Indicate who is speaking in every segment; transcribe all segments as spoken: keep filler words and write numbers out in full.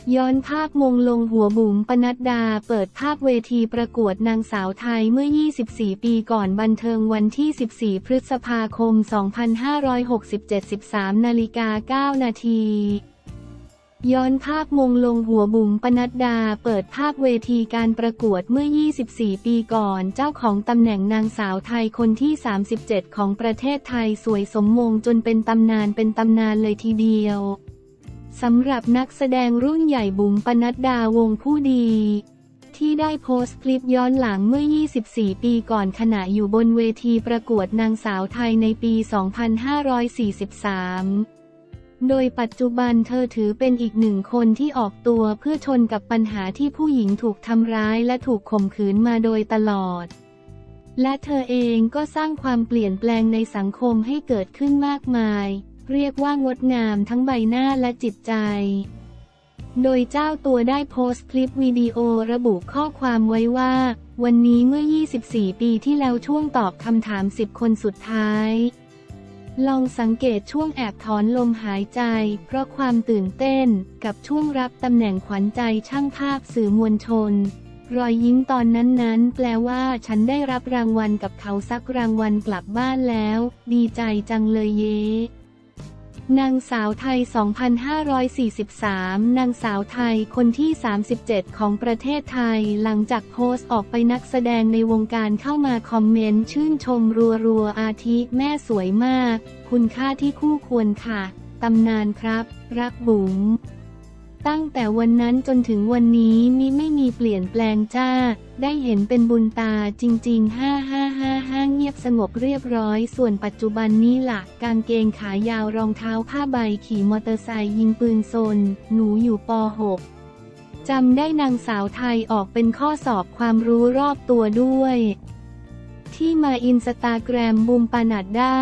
Speaker 1: ย้อนภาพมงลงหัวบุ๋มปนัดดาเปิดภาพเวทีประกวดนางสาวไทยเมื่อ ยี่สิบสี่ ปีก่อนบันเทิงวันที่ สิบสี่ พฤษภาคม สองพันห้าร้อยหกสิบเจ็ด สิบสาม นาฬิกา เก้า นาที ย้อนภาพมงลงหัวบุ๋มปนัดดาเปิดภาพเวทีการประกวดเมื่อ ยี่สิบสี่ ปีก่อนเจ้าของตำแหน่งนางสาวไทยคนที่ สามสิบเจ็ด ของประเทศไทยสวยสมมงจนเป็นตำนานเป็นตำนานเลยทีเดียวสำหรับนักแสดงรุ่นใหญ่บุ๋มปนัดดาวงผู้ดีที่ได้โพสต์คลิปย้อนหลังเมื่อ ยี่สิบสี่ ปีก่อนขณะอยู่บนเวทีประกวดนางสาวไทยในปี สองพันห้าร้อยสี่สิบสาม โดยปัจจุบันเธอถือเป็นอีกหนึ่งคนที่ออกตัวเพื่อชนกับปัญหาที่ผู้หญิงถูกทำร้ายและถูกข่มขืนมาโดยตลอดและเธอเองก็สร้างความเปลี่ยนแปลงในสังคมให้เกิดขึ้นมากมายเรียกว่างดงามทั้งใบหน้าและจิตใจโดยเจ้าตัวได้โพสต์คลิปวิดีโอระบุข้อความไว้ว่าวันนี้เมื่อ ยี่สิบสี่ ปีที่แล้วช่วงตอบคำถาม สิบ คนสุดท้ายลองสังเกตช่วงแอบถอนลมหายใจเพราะความตื่นเต้นกับช่วงรับตำแหน่งขวัญใจช่างภาพสื่อมวลชนรอยยิ้มตอนนั้นๆแปลว่าฉันได้รับรางวัลกับเขาสักรางวัลกลับบ้านแล้วดีใจจังเลยเย้นางสาวไทย สองพันห้าร้อยสี่สิบสาม นางสาวไทยคนที่ สามสิบเจ็ด ของประเทศไทยหลังจากโพสต์ออกไปนักแสดงในวงการเข้ามาคอมเมนต์ชื่นชมรัวๆอาทิแม่สวยมากคุณค่าที่คู่ควรค่ะตำนานครับรักบุ๋มตั้งแต่วันนั้นจนถึงวันนี้มิไม่มีเปลี่ยนแปลงจ้าได้เห็นเป็นบุญตาจริงๆห้าห้าห้าห้าเงียบสงบเรียบร้อยส่วนปัจจุบันนี้ล่ะกางเกงขายาวรองเท้าผ้าใบขี่มอเตอร์ไซค์ยิงปืนซนหนูอยู่ป หก จำได้นางสาวไทยออกเป็นข้อสอบความรู้รอบตัวด้วยที่มาอินสตาแกรมบุ๋มปนัดดา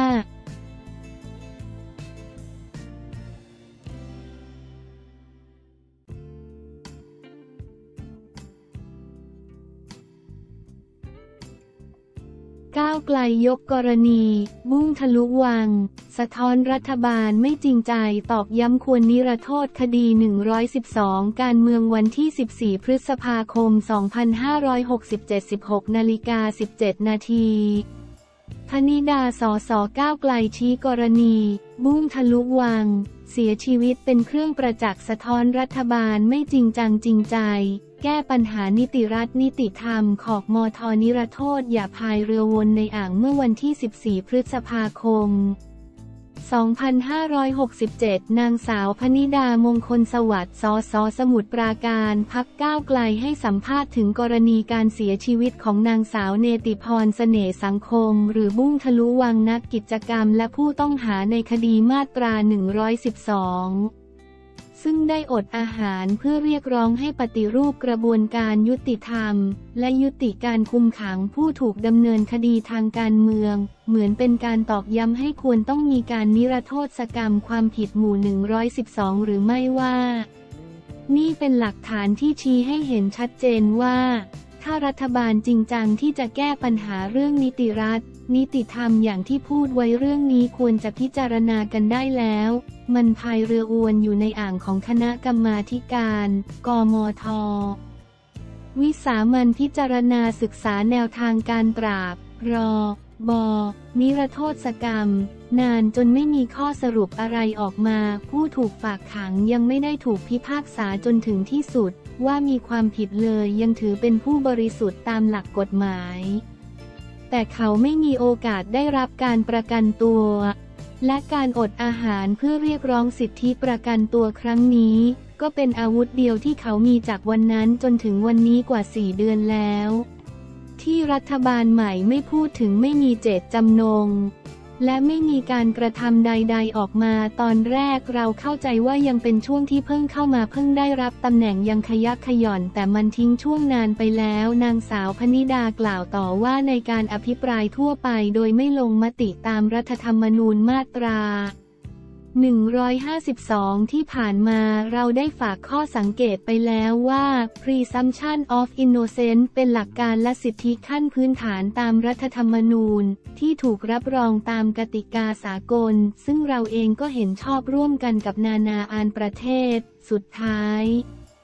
Speaker 1: ก้าวไกลยกกรณีบุ้งทะลุวังสะท้อนรัฐบาลไม่จริงใจตอกย้ำควรนิรโทษคดีหนึ่งร้อยสิบสองการเมืองวันที่สิบสี่พฤษภาคมสองพันห้าร้อยหกสิบเจ็ด สิบหกนาฬิกาสิบเจ็ดนาทีพนิดาสสก้าวไกลชี้กรณีบุ้งทะลุวังเสียชีวิตเป็นเครื่องประจักษ์สะท้อนรัฐบาลไม่จริงจังจริงใจแก้ปัญหานิติรัฐนิติธรรมขอบมทนิรโทษอย่าพายเรือวนในอ่างเมื่อวันที่สิบสี่พฤษภาคมสองพันห้าร้อยหกสิบเจ็ดนางสาวพนิดามงคลสวัสดิ์สสสมุทรปราการพรรคก้าวไกลให้สัมภาษณ์ถึงกรณีการเสียชีวิตของนางสาวเนติพรเสน่ห์สังคมหรือบุ้งทะลุวังนักกิจกรรมและผู้ต้องหาในคดีมาตราหนึ่งร้อยสิบสองซึ่งได้อดอาหารเพื่อเรียกร้องให้ปฏิรูปกระบวนการยุติธรรมและยุติการคุมขังผู้ถูกดำเนินคดีทางการเมืองเหมือนเป็นการตอกย้ำให้ควรต้องมีการนิรโทษกรรมความผิดหมู่หนึ่งร้อยสิบสองหรือไม่ว่านี่เป็นหลักฐานที่ชี้ให้เห็นชัดเจนว่าถ้ารัฐบาลจริงจังที่จะแก้ปัญหาเรื่องนิติรัฐนิติธรรมอย่างที่พูดไว้เรื่องนี้ควรจะพิจารณากันได้แล้วมันพายเรืออวนอยู่ในอ่างของคณะกรรมาธิการกมท.วิสามัญพิจารณาศึกษาแนวทางการปราบรบนิรโทษกรรมนานจนไม่มีข้อสรุปอะไรออกมาผู้ถูกฝากขังยังไม่ได้ถูกพิพากษาจนถึงที่สุดว่ามีความผิดเลยยังถือเป็นผู้บริสุทธิ์ตามหลักกฎหมายแต่เขาไม่มีโอกาสได้รับการประกันตัวและการอดอาหารเพื่อเรียกร้องสิทธิประกันตัวครั้งนี้ก็เป็นอาวุธเดียวที่เขามีจากวันนั้นจนถึงวันนี้กว่าสี่เดือนแล้วที่รัฐบาลใหม่ไม่พูดถึงไม่มีเจตจำนงและไม่มีการกระทำใดๆออกมาตอนแรกเราเข้าใจว่ายังเป็นช่วงที่เพิ่งเข้ามาเพิ่งได้รับตำแหน่งยังขยักขย่อนแต่มันทิ้งช่วงนานไปแล้วนางสาวพนิดากล่าวต่อว่าในการอภิปรายทั่วไปโดยไม่ลงมติตามรัฐธรรมนูญมาตราหนึ่งร้อยห้าสิบสองที่ผ่านมาเราได้ฝากข้อสังเกตไปแล้วว่า presumption of innocence เป็นหลักการและสิทธิขั้นพื้นฐานตามรัฐธรรมนูญที่ถูกรับรองตามกติกาสากลซึ่งเราเองก็เห็นชอบร่วมกันกับนานาอาณาประเทศสุดท้าย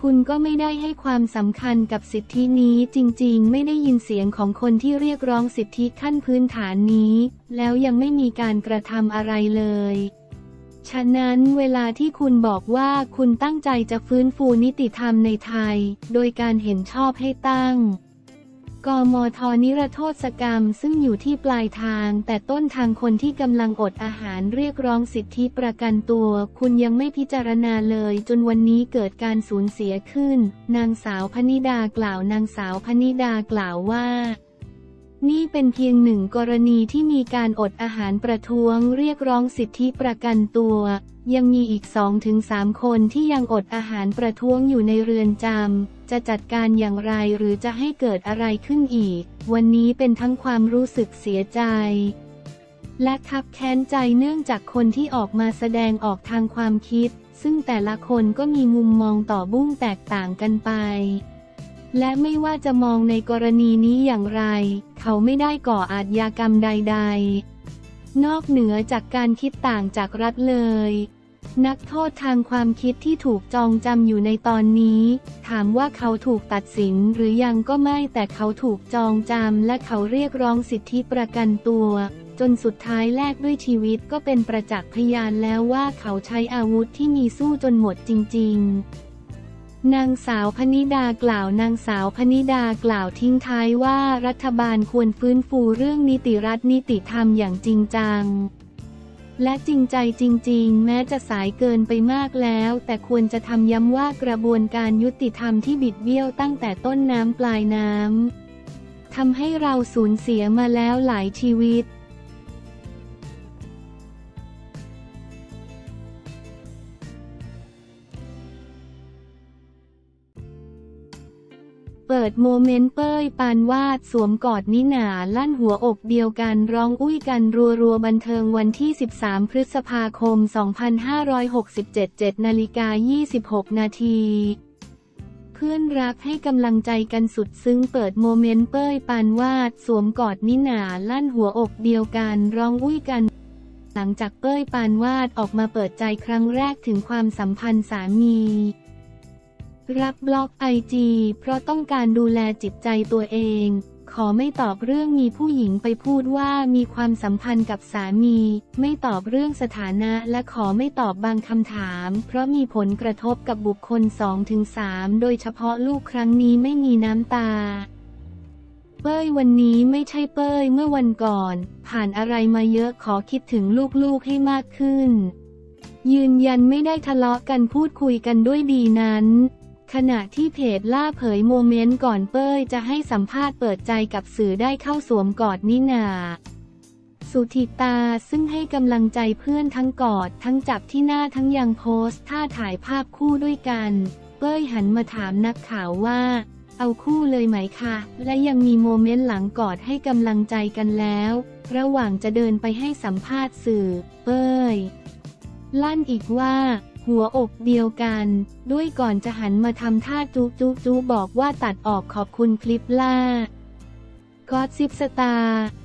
Speaker 1: คุณก็ไม่ได้ให้ความสำคัญกับสิทธินี้จริงๆไม่ได้ยินเสียงของคนที่เรียกร้องสิทธิขั้นพื้นฐานนี้แล้วยังไม่มีการกระทำอะไรเลยฉะนั้นเวลาที่คุณบอกว่าคุณตั้งใจจะฟื้นฟูนิติธรรมในไทยโดยการเห็นชอบให้ตั้งกมท.นิรโทษกรรมซึ่งอยู่ที่ปลายทางแต่ต้นทางคนที่กำลังอดอาหารเรียกร้องสิทธิประกันตัวคุณยังไม่พิจารณาเลยจนวันนี้เกิดการสูญเสียขึ้นนางสาวพนิดากล่าวนางสาวพนิดากล่าวว่านี่เป็นเพียงหนึ่งกรณีที่มีการอดอาหารประท้วงเรียกร้องสิทธิประกันตัวยังมีอีก สองถึงสาม คนที่ยังอดอาหารประท้วงอยู่ในเรือนจำจะจัดการอย่างไรหรือจะให้เกิดอะไรขึ้นอีกวันนี้เป็นทั้งความรู้สึกเสียใจและคับแค้นใจเนื่องจากคนที่ออกมาแสดงออกทางความคิดซึ่งแต่ละคนก็มีมุมมองต่อบุ้งแตกต่างกันไปและไม่ว่าจะมองในกรณีนี้อย่างไรเขาไม่ได้ก่ออาชญากรรมใดๆนอกเหนือจากการคิดต่างจากรัฐเลยนักโทษทางความคิดที่ถูกจองจำอยู่ในตอนนี้ถามว่าเขาถูกตัดสินหรือยังก็ไม่แต่เขาถูกจองจำและเขาเรียกร้องสิทธิประกันตัวจนสุดท้ายแลกด้วยชีวิตก็เป็นประจักษ์พยานแล้วว่าเขาใช้อาวุธที่มีสู้จนหมดจริงๆนางสาวพนิดากล่าวนางสาวพนิดากล่าวทิ้งท้ายว่ารัฐบาลควรฟื้นฟูเรื่องนิติรัฐนิติธรรมอย่างจริงจังและจริงใจจริงๆแม้จะสายเกินไปมากแล้วแต่ควรจะทำย้ำว่ากระบวนการยุติธรรมที่บิดเบี้ยวตั้งแต่ต้นน้ำปลายน้ำทำให้เราสูญเสียมาแล้วหลายชีวิตเปิดโมเมนต์เป้ยปานวาดสวมกอดนิหน่าลั่นหัวอกเดียวกันร้องอุ้ยกันรัวๆบันเทิงวันที่สิบสามพฤษภาคมสองพันห้าร้อยหกสิบเจ็ด เจ็ดนาฬิกายี่สิบหกนาทีเพื่อนรักให้กำลังใจกันสุดซึ้งเปิดโมเมนต์เป้ยปานวาดสวมกอดนิหน่าลั่นหัวอกเดียวกันร้องอุ้ยกันหลังจากเป้ยปานวาดออกมาเปิดใจครั้งแรกถึงความสัมพันธ์สามีรับบล็อกไอจีเพราะต้องการดูแลจิตใจตัวเองขอไม่ตอบเรื่องมีผู้หญิงไปพูดว่ามีความสัมพันธ์กับสามีไม่ตอบเรื่องสถานะและขอไม่ตอบบางคำถามเพราะมีผลกระทบกับบุคคล สองถึงสาม โดยเฉพาะลูกครั้งนี้ไม่มีน้ำตาเป้ยวันนี้ไม่ใช่เป้ยเมื่อวันก่อนผ่านอะไรมาเยอะขอคิดถึงลูกๆให้มากขึ้นยืนยันไม่ได้ทะเลาะกันพูดคุยกันด้วยดีนั้นขณะที่เพจล่าเผยโมเมนต์ก่อนเป้ยจะให้สัมภาษณ์เปิดใจกับสื่อได้เข้าสวมกอดนิน่าสุธิตาซึ่งให้กำลังใจเพื่อนทั้งกอดทั้งจับที่หน้าทั้งยังโพสต์ท่าถ่ายภาพคู่ด้วยกันเป้ยหันมาถามนักข่าวว่าเอาคู่เลยไหมคะและยังมีโมเมนต์หลังกอดให้กำลังใจกันแล้วระหว่างจะเดินไปให้สัมภาษณ์สื่อเป้ยลั่นอีกว่าหัวอกเดียวกันด้วยก่อนจะหันมาทำท่าจุ๊จุ๊จุ๊บอกว่าตัดออกขอบคุณคลิปล่าก็อดซิปสตาร์